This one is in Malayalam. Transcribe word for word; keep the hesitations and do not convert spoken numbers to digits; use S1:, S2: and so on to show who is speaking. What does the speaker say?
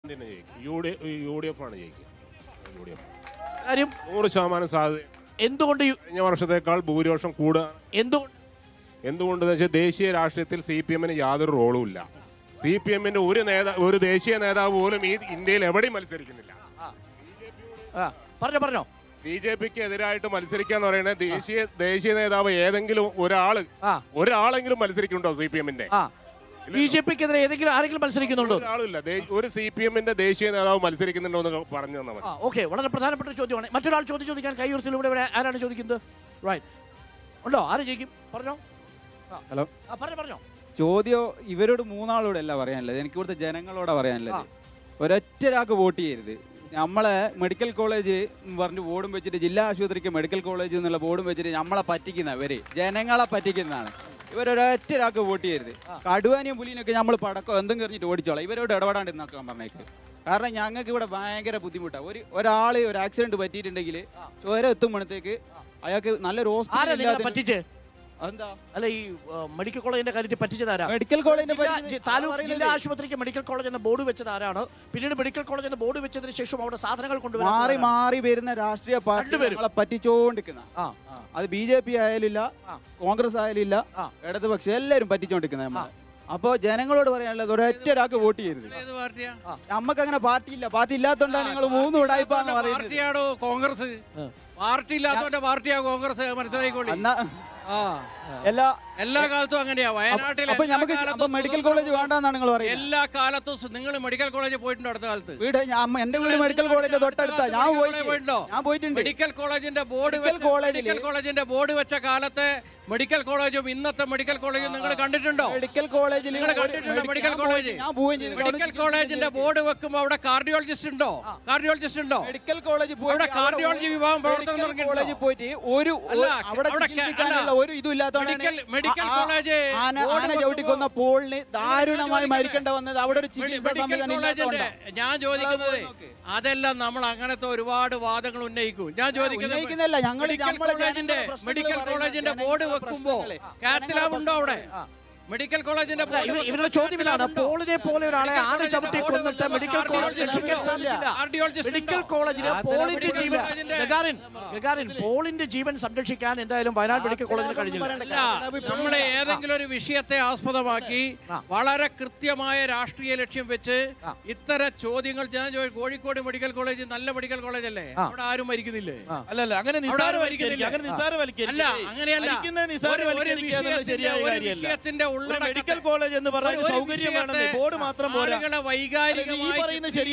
S1: യു ഡി എഫ് ആണ് ജയിക്കുക. യു ഡി എഫ്
S2: കാര്യം
S1: നൂറ് ശതമാനം സാധ്യത.
S2: എന്തുകൊണ്ട് യു-
S1: കഴിഞ്ഞ വർഷത്തേക്കാൾ ഭൂരിപക്ഷം കൂടുക.
S2: എന്തുകൊണ്ട്
S1: എന്തുകൊണ്ടെന്ന് വെച്ചാൽ ദേശീയ രാഷ്ട്രീയത്തിൽ സി പി എമ്മിന് യാതൊരു റോളും ഇല്ല. സി പി എമ്മിന്റെ ഒരു നേതാ ഒരു ദേശീയ നേതാവ് പോലും ഈ ഇന്ത്യയിൽ എവിടെയും മത്സരിക്കുന്നില്ല.
S2: ആ, പറഞ്ഞോ പറഞ്ഞോ
S1: ബി ജെ പിക്ക് എതിരായിട്ട് മത്സരിക്കാന്ന് പറയുന്നത് ദേശീയ ദേശീയ നേതാവ് ഏതെങ്കിലും ഒരാള്
S2: ആ
S1: ഒരാളെങ്കിലും മത്സരിക്കുന്നുണ്ടോ സി പി എമ്മിന്റെ?
S2: ആ ബി ജെ പിക്കെതിരെ ഏതെങ്കിലും ആരെങ്കിലും മത്സരിക്കുന്നുണ്ടോ?
S1: ഒരാളില്ല. ദേ- ഒരു സി പി എമ്മിന്റെ ദേശീയ നേതാവ് മത്സരിക്കുന്നുണ്ടോ എന്ന് പറഞ്ഞു തന്നാൽ മതി.
S2: ആ ഓക്കെ, വളരെ പ്രധാനപ്പെട്ട ഒരു ചോദ്യമാണ്. മറ്റൊരാൾ ചോദ്യം ചോദിക്കാൻ കൈ ഉയർത്തിലൂടെ ഇവിടെ ആരാണ് ചോദിക്കുന്നത്? റൈറ്റ്, ഉണ്ടോ? ആര് ജയിക്കും? പറഞ്ഞോ.
S3: ഹലോ,
S2: ആ പറഞ്ഞോ പറഞ്ഞോ.
S3: ചോദ്യം ഇവരോട് മൂന്നാളോട് അല്ല പറയാനുള്ളത്, എനിക്ക് ഇവിടുത്തെ ജനങ്ങളോടാ പറയാനുള്ളത്. ഒരൊറ്റ ഒരാൾക്ക് വോട്ട് ചെയ്യരുത്. നമ്മളെ മെഡിക്കൽ കോളേജ് പറഞ്ഞ് ബോർഡും വെച്ചിട്ട് ജില്ലാ ആശുപത്രിക്ക് മെഡിക്കൽ കോളേജ് എന്നുള്ള ബോർഡും വെച്ചിട്ട് നമ്മളെ പറ്റിക്കുന്ന ഇവര് ജനങ്ങളെ പറ്റിക്കുന്നതാണ്. ഇവരൊരൊറ്റ ഒരാൾക്ക് വോട്ട് ചെയ്യരുത്. കടുവാനിയും പുലിനൊക്കെ നമ്മൾ പടക്കം എന്തും കറിഞ്ഞിട്ട് ഓടിച്ചോളാം. ഇവരോട് ഇടപെടാണ്ട് നോക്കാൻ പറഞ്ഞേക്ക്. കാരണം ഞങ്ങൾക്ക് ഇവിടെ ഭയങ്കര ബുദ്ധിമുട്ടാണ്. ഒരു ഒരാൾ ഒരു ആക്സിഡന്റ് പറ്റിയിട്ടുണ്ടെങ്കിൽ ചോര എത്തുമ്പോഴത്തേക്ക് അയാൾക്ക് നല്ലൊരു
S2: ആരാ നിങ്ങളെ
S3: ഹോസ്പിറ്റൽ.
S2: പറ്റിച്ച്?
S3: എന്താ
S2: അല്ല, ഈ ആ, മെഡിക്കൽ കോളേജിന്റെ കാര്യത്തിൽ പറ്റിച്ചതാരാ?
S3: മെഡിക്കൽ കോളേജിനെ
S2: ജില്ലാ-
S3: പറ്റി
S2: ജി- താലൂക്ക് ജില്ലാ ആശുപത്രിക്ക് മെഡിക്കൽ കോളേജ് എന്ന ബോർഡ് വെച്ചത് ആരാണ്? പിന്നീട് മെഡിക്കൽ കോളേജ് എന്ന ബോർഡ് വെച്ചതിന് ശേഷം അവിടെ സാധനങ്ങൾ
S3: മാറി
S2: കൊണ്ടുവരാൻ
S3: മാറി വരുന്ന രാഷ്ട്രീയ
S2: രണ്ടുപേരും.
S3: പാർട്ടികളെ പറ്റിച്ചോണ്ടിരിക്കുന്ന
S2: ആ
S3: അത് ബി ജെ പി ആയാലില്ല,
S2: ആ.
S3: കോൺഗ്രസ് ആയാലില്ല,
S2: ആ.
S3: ഇടതുപക്ഷം എല്ലാവരും പറ്റിച്ചോണ്ടിരിക്കുന്നത് നമ്മളെ. അപ്പൊ ജനങ്ങളോട് പറയാനുള്ളത് ഒരൊറ്റ ഒരാൾക്ക് വോട്ട് ചെയ്യരുത്.
S4: ഏത് പാർട്ടിയാ?
S3: നമ്മക്ക് അങ്ങനെ പാർട്ടി ഇല്ല. പാർട്ടി ഇല്ലാത്തോണ്ടാണ് നിങ്ങൾ മൂന്ന് ഉടായിപ്പാന്ന് പറയുന്നത്.
S4: പാർട്ടിയാണോ കോൺഗ്രസ്? പാർട്ടി ഇല്ലാത്തവന്റെ പാർട്ടിയാ കോൺഗ്രസ്, മനസ്സിലായിക്കോളി.
S3: എന്നാ
S4: ആ
S3: എല്ലാ
S4: എല്ലാ കാലത്തും അങ്ങനെയാ. വയനാട്ടിൽ
S3: അപ്പൊ നമുക്ക് അപ്പൊ മെഡിക്കൽ കോളേജ് വേണ്ടെന്നാണ് നിങ്ങൾ പറയുന്നത്.
S4: എല്ലാ കാലത്തും നിങ്ങൾ മെഡിക്കൽ കോളേജിൽ പോയിട്ടുണ്ടോ? അടുത്ത കാലത്ത്
S3: വീട് ഞാൻ- എന്റെ വീട് മെഡിക്കൽ കോളേജിന്റെ തൊട്ടടുത്താ. ഞാൻ പോയി
S4: പോയിട്ടുണ്ടോ?
S3: ഞാൻ പോയിട്ടുണ്ട്.
S4: മെഡിക്കൽ കോളേജിന്റെ ബോർഡ്
S3: മെഡിക്കൽ കോളേജില്
S4: മെഡിക്കൽ കോളേജിന്റെ ബോർഡ് വെച്ച കാലത്തെ മെഡിക്കൽ കോളേജും ഇന്നത്തെ മെഡിക്കൽ കോളേജും നിങ്ങൾ കണ്ടിട്ടുണ്ടോ?
S3: മെഡിക്കൽ കോളേജിൽ
S4: നിങ്ങൾ കണ്ടിട്ടുണ്ടോ മെഡിക്കൽ കോളേജ്?
S3: ഞാൻ പോവുകയും ചെയ്തു.
S4: മെഡിക്കൽ കോളേജിന്റെ ബോർഡ് വെക്കുമ്പോ അവിടെ കാർഡിയോളജിസ്റ്റ് ഉണ്ടോ? കാർഡിയോളജിസ്റ്റ് ഉണ്ടോ?
S3: മെഡിക്കൽ കോളേജിൽ
S4: അവിടെ കാർഡിയോളജി വിഭാഗം പ്രവർത്തനം
S3: മെഡിക്കൽ
S4: തുടങ്ങിയിട്ടുണ്ടോ?
S3: കോളേജിൽ പോയിട്ട് ഒരു
S4: അല്ല,
S3: അവിടെ
S4: അവിടെ
S3: ചികിത്സിക്കാനുള്ള
S4: അല്ല.
S3: ഒരു ഇതും ഇല്ലാത്തതുകൊണ്ടാണ്
S4: മെഡിക്കൽ- മെഡിക്കൽ
S3: ആ-
S4: കോളേജ്
S3: ആന
S4: ബോർഡ്
S3: ആന ചവിട്ടിക്കൊന്ന പോളിന് ദാരുണമായി മരിക്കേണ്ട വന്നത് അവിടെ ഒരു ചികിത്സാ
S4: മെഡിക്കൽ
S3: സംവിധാനം
S4: കോളേജിന്റെ
S3: ഇല്ലാത്തതുകൊണ്ടാണ്.
S4: ഞാൻ ചോദിക്കുന്നത്
S3: പോയി നോക്ക്.
S4: അതെല്ലാം നമ്മൾ അങ്ങനത്തെ ഒരുപാട് വാദങ്ങൾ ഉന്നയിക്കും. ഞാൻ ചോദിക്കുന്നത്
S3: ഉന്നയിക്കുന്നില്ല. ഞങ്ങൾ
S4: മെഡിക്കൽ
S3: നമ്മളെ
S4: കോളേജിന്റെ
S3: ജനങ്ങളുടെ പ്രശ്നങ്ങൾ
S4: മെഡിക്കൽ
S3: പറയുന്നത്
S4: കോളേജിന്റെ
S3: ജനങ്ങളുടെ
S4: ബോർഡ് വെക്കുമ്പോ
S3: പ്രശ്നങ്ങളെ.
S4: കാത്ത് ഉണ്ടോ അവിടെ? മെഡിക്കൽ കോളേജിന്റെ
S2: അല്ല, ഇവ- ഇവരുടെ ചോദ്യം ഇതാണ്, പോളിനെ പോലെ ഒരാളെ ആന ചവിട്ടി കൊന്നിട്ട് മെഡിക്കൽ കോളേജ് രക്ഷിക്കാൻ സാധിച്ചില്ല. മെഡിക്കൽ കോളേജില് പോളിന്റെ ജീവൻ ഗഗാറിൻ ഗഗാറിൻ പോളിന്റെ ജീവൻ സംരക്ഷിക്കാൻ എന്തായാലും വയനാട് മെഡിക്കൽ കോളേജിന് കഴിഞ്ഞില്ല.
S4: അല്ല, നമ്മളെ ഏതെങ്കിലും ഒരു വിഷയത്തെ ആസ്പദമാക്കി വളരെ കൃത്യമായ രാഷ്ട്രീയ ലക്ഷ്യം വെച്ച് ഇത്തരം ചോദ്യങ്ങൾ ഞാൻ ചോദിക്കും. കോഴിക്കോട് മെഡിക്കൽ കോളേജ് നല്ല മെഡിക്കൽ കോളേജ് അല്ലേ? അവിടെ ആരും മരിക്കുന്നില്ലേ?
S5: അല്ലല്ല, അങ്ങനെ നിസ്സാരവൽക്കരിക്കുക, അങ്ങനെ നിസ്സാരവൽക്കരിക്കുക.
S4: അല്ല, അങ്ങനെയല്ല.
S5: മരിക്കുന്നത്
S4: ഒരു- ഒരു
S5: നിസ്സാരവൽക്കരിക്കുക എന്നുള്ളത്
S4: വിഷയത്തിന്റെ-
S5: ശരിയായ
S4: ഒരു
S5: കാര്യമല്ല.
S4: വിഷയത്തിന്റെ
S5: ഒരു
S4: ഉള്ളടക്കത്തെ-
S5: മെഡിക്കൽ കോളേജ് എന്ന് പറയുന്നത്
S4: ഒരു
S5: സൗകര്യം വേണമെന്നേ,
S4: വിഷയത്തെ
S5: ബോർഡ് മാത്രം പോരാ.
S4: ആളുകളെ
S5: ഈ
S4: വൈകാരികമായി
S5: പറയുന്നത് ശരിയല്ല.